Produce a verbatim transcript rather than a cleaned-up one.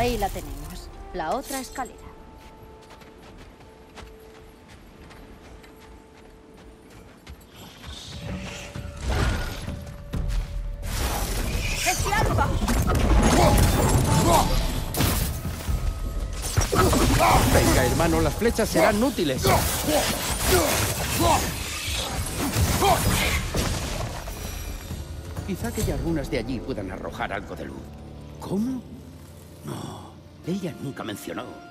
Ahí la tenemos. La otra escalera. ¡Es larva! Venga, hermano, las flechas serán útiles. Quizá aquellas runas de allí puedan arrojar algo de luz. ¿Cómo? No, ella nunca mencionó.